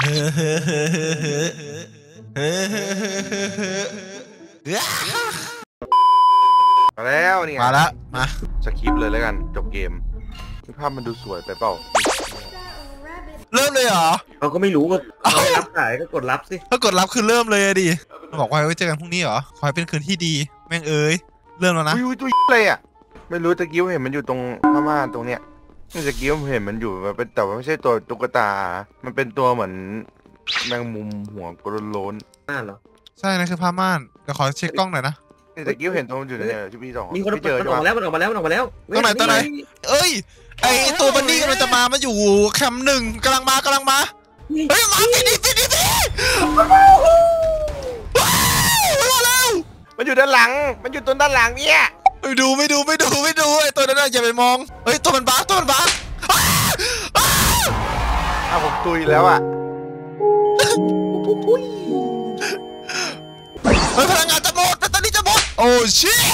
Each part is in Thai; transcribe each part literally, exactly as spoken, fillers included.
มาแล้วนี่มาแล้วมาสคริปต์เลยแล้วกันจบเกมภาพมันดูสวยไปเปล่าเริ่มเลยเหรอเราก็ไม่รู้ก็รับสายก็กดรับสิถ้ากดรับคือเริ่มเลยดิบอกว่าไว้เจอกันพรุ่งนี้เหรอขอให้เป็นคืนที่ดีแม่งเอ้ยเริ่มแล้วนะอุ้ยตัวอะไรอ่ะไม่รู้ตะกี้เห็นมันอยู่ตรงพม่าตรงเนี้ยตะกี้ผมเห็นมันอยู่มันเป็นแต่ว่าไม่ใช่ตัวตุ๊กตามันเป็นตัวเหมือนแมงมุมหัวกลมโล้นน่าเหรอใช่นะคือผ้าม่านเดี๋ยวขอเช็คกล้องหน่อยนะตะกี้เห็นตรงอยู่เนี่ยที่พี่สองมีคนเจอมันออกมาแล้วมันออกมาแล้วมันออกมาแล้วตรงไหนตรงไหนเอ้ยไอตัวบันนี่มันจะมามันอยู่แคมป์หนึ่งกำลังมากำลังมาเฮ้ยมาปิดดิปิดดิปิดมันอยู่ด้านหลังมันอยู่ต้นด้านหลังเนี่ยไม่ดูไม่ดูไม่ดูไม่ดูไอตัวนั้นอย่าไปมองเฮ้ยตัวมันบ้าตัวมันบ้าอ้าวผมตุยแล้วอ่ะเฮ้ยพลังงานจะหมดตอนนี้จะหมดโอ้ชิต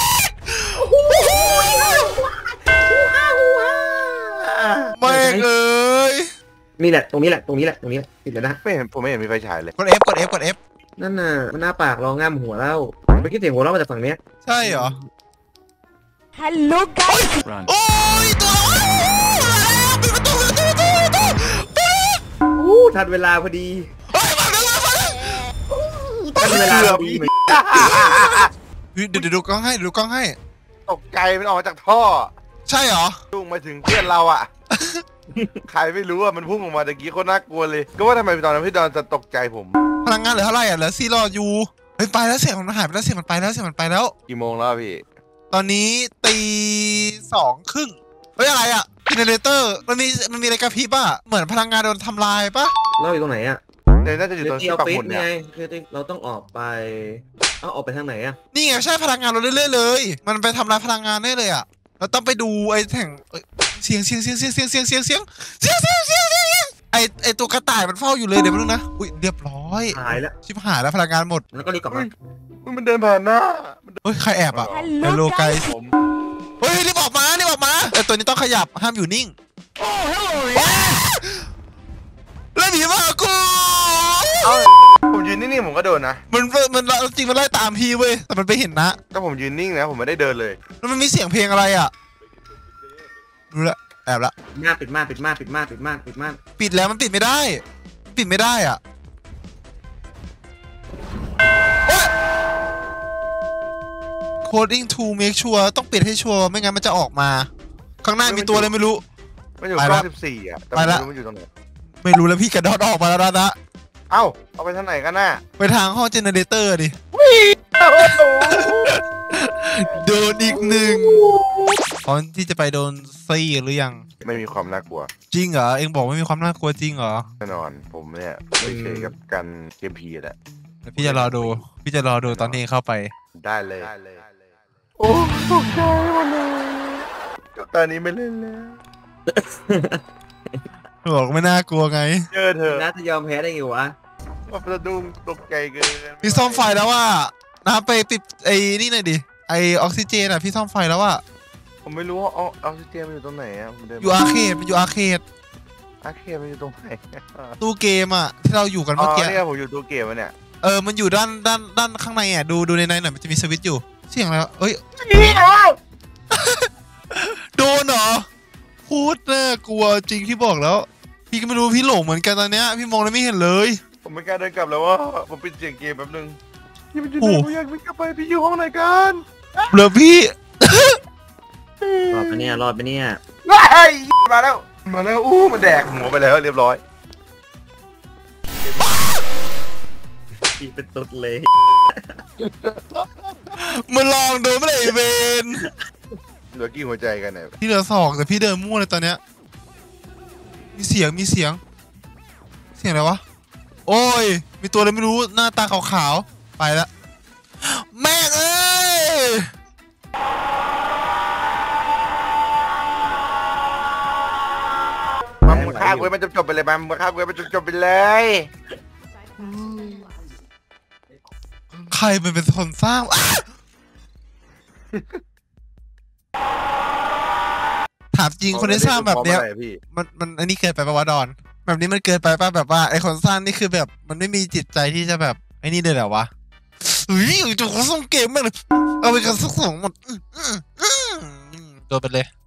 ไม่เอ้ยนี่แหละตรงนี้แหละตรงนี้แหละตรงนี้แหละติดแล้วนะไม่เห็นผมไม่เห็นมีไฟฉายเลยกด F กด F กด F นั่นน่ะมันหน้าปากรองง่ามหัวแล้วไปคิดเสียงหัวเรามาจากฝั่งนี้ใช่เหรอ Hello guys โอ้ยตัวปิดประตูปิดประตูปิดประตูอู้ทันเวลาพอดีเฮ้ยมาแล้วมาแล้วทันเวลาพอดีเดี๋ยวดูกล้องให้ดูกล้องให้ตกใจมันออกมาจากท่อใช่เหรอพุ่งมาถึงเพื่อนเราอ่ะใครไม่รู้อ่ะมันพุ่งออกมาตะกี้โคตรน่ากลัวเลยก็ว่าทำไมตอนนั้นพี่ดอนจะตกใจผมพลังงานเหลือเท่าไหร่อ่ะเหลือสี่รออยู่เฮ้ยไปแล้วเสียงมันหายไปแล้วเสียงมันไปแล้วเสียงมันไปแล้วกี่โมงแล้วพี่ตอนนี้ตีสองครึ่งเฮ้ยอะไรอ่ะเจเนเรเตอร์มันมีมันมีอะไรกระพริบป่ะเหมือนพลังงานโดนทำลายป่ะเราอยู่ตรงไหนอ่ะเนี่ยน่าจะอยู่ตรงที่ปักหมุดเนี่ยคือเราต้องออกไปเอาออกไปทางไหนอ่ะนี่ไงใช่พลังงานเราเรื่อยๆเลยมันไปทำลายพลังงานได้เลยอ่ะเราต้องไปดูไอ้แท่งเสียงเสียงเสียงเสียงเสียงเสียงเสียงเสียงเสียงเสียงเสียงเสียงไอไอตัวกระต่ายมันเฝ้าอยู่เลยเดี๋ยวมึงนะอุ้ยเรียบร้อยหายแล้วชิบหายแล้วพลังงานหมดแล้วก็รีบกลับมามันเดินผ่านหน้าเฮ้ยใครแอบอ่ะไฮโลไกผมเฮ้ยรีบออกมารีบออกมาแต่ตัวนี้ต้องขยับห้ามอยู่นิ่งโอ้เฮ้ยไล่หนีมากูผมยืนนิ่งๆผมก็โดนนะมันมันจริงมันไล่ตามพี่เว้ยแต่มันไปเห็นนะก็ผมยืนนิ่งนะผมไม่ได้เดินเลยแล้วมันมีเสียงเพลงอะไรอ่ะรู้ละแอบละม่านปิดม่านปิดม่านปิดม่านปิดม่านปิดม่านปิดแล้วมันปิดไม่ได้ปิดไม่ได้อ่ะcoding to make sure ต้องปิดให้ชัวร์ไม่งั้นมันจะออกมาข้างหน้ามีตัวอะไรไม่รู้มันอยู่กล้องสิบสี่อ่ะไปแล้วมันอยู่ตรงไหนไม่รู้แล้วพี่กระโดดออกมาแล้วนะเอ้าเอาไปทางไหนกันน่ะไปทางห้องเจเนเรเตอร์ดิโดนอีกหนึ่งตอนที่จะไปโดนซี่หรือยังไม่มีความน่ากลัวจริงเหรอเอ็งบอกไม่มีความน่ากลัวจริงเหรอแน่นอนผมเนี่ยไม่เคยกับการเกมพีแหละพี่จะรอดูพี่จะรอดูตอนนี้เข้าไปได้เลยโอ้ตกใจหมดเลยตอนนี้ไม่เล่นแล้วบอกไม่น่ากลัวไงเจอเธอน่าจะยอมแพ้ได้ไงวะว่าประดุงตกใจเกินพี่ซ่อมไฟแล้วว่านะไปปิดไอ้นี่หน่อยดิไอออกซิเจนอ่ะพี่ซ่อมไฟแล้วว่าผมไม่รู้ว่าออกซิเจนมันอยู่ตรงไหนอ่ะอยู่อาร์เคดมันอยู่อาร์เคดอาร์เคดมันอยู่ตรงไหนตู้เกมอ่ะที่เราอยู่กันเมื่อกี้เนี่ยผมอยู่ตู้เกมเนี่ยเออมันอยู่ด้านด้านด้านข้างในอ่ะดูดูในในหน่อยมันจะมีสวิตช์อยู่เสียงอะไรเอ้ยโดนเหรอพูดน่ากลัวจริงที่บอกแล้วพี่ก็ไม่รู้พี่หลงเหมือนกันตอนเนี้ยพี่มองแล้วไม่เห็นเลยผมไม่กล้าเดินกลับแล้วว่าผมปิดเสียงเกมแป๊บนึงพี่มันอยู่ไหนผมอยากวิ่งกลับไปพี่อยู่ห้องไหนกันเหลือพี่รอดไปเนี่ยรอดไปเนี่ยมาแล้วมาแล้วอู้มันแดกหัวไปแล้วเรียบร้อยพี่เป็นตุ๊ดเลยมันลองโดนไม่ได้เวนเหลือกี่หัวใจกันเนี่ยพี่เหลือสองแต่พี่เดินมั่วเลยตอนเนี้ยมีเสียงมีเสียงเสียงอะไรวะโอ้ยมีตัวอะไรไม่รู้หน้าตาขาวๆไปละแม่งเอ้ยมันฆ่ากูมันจะจบไปเลยมันมันฆ่ากูมันจะจบไปเลยใครมันเป็นคนสร้างถามจริงคนที่สร้างแบบเนี้ยมันมันอันนี้เกิดไปปะวะดอนแบบนี้มันเกินไปป่ะแบบว่าไอคนสร้างนี่คือแบบมันไม่มีจิตใจที่จะแบบไอ้นี่เลยเหรอวะเฮ้ยจุกส่งเกมมากเลยเอาไปกันสักสองหมดอืมอืมอืมโดนไปเลย